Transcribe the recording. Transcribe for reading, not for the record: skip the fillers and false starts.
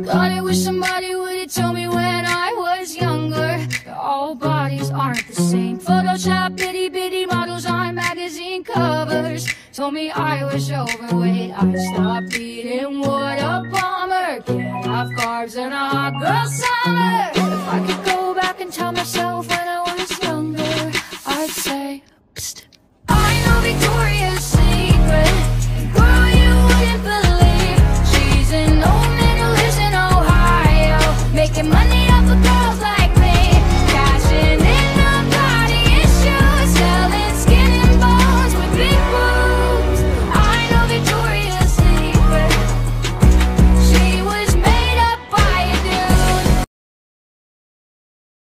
Thought I wish somebody would've told me when I was younger that all bodies aren't the same. Photoshop itty bitty models on magazine covers told me I was overweight. I stopped eating, what a bummer. Can't have carbs in a hot girl summer.